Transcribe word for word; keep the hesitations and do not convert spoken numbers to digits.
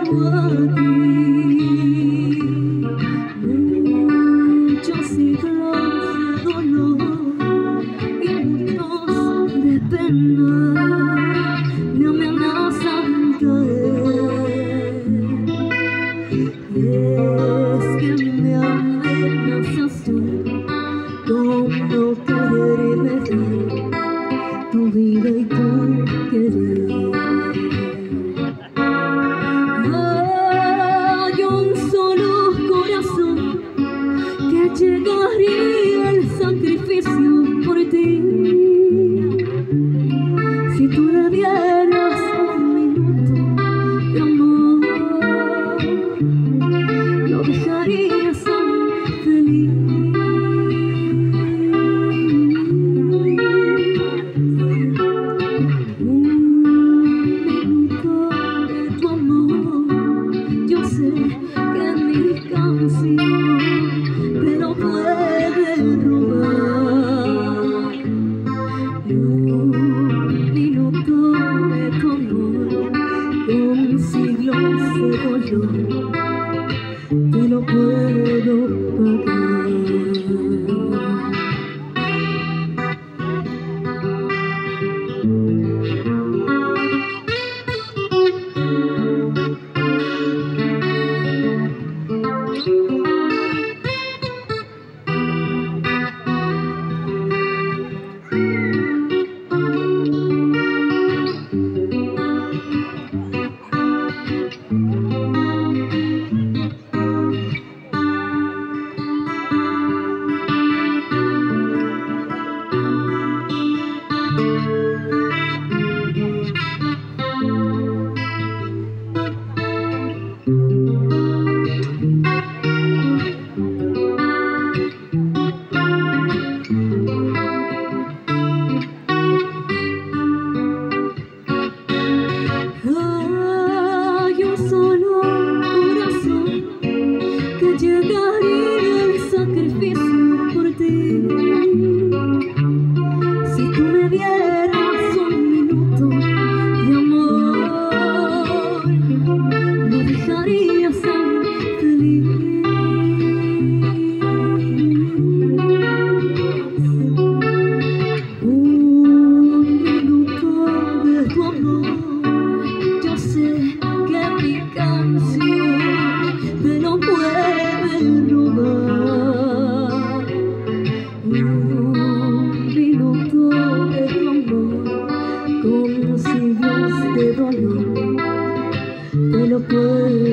tengo aquí muchos siglos de dolor y muchos de pena. No me amenazan caer, y es que me amenazas tú con no quererme dar tu vida y tu querer. Hay un solo corazón que llegaría al sacrificio por ti. Si tú le dieras un minuto de amor, lo dejarías tan feliz. Que mi canción te lo puede robar. Un minuto de tu amor con siglos de dolor te lo puedo pagar. Llegaría el sacrificio por ti. Si tú me dieras un minuto de amor, lo dejarías tan feliz. Un minuto de tu amor, yo sé que mi canción te lo puede robar. Un minuto de tu amor con siglos de dolor te lo puede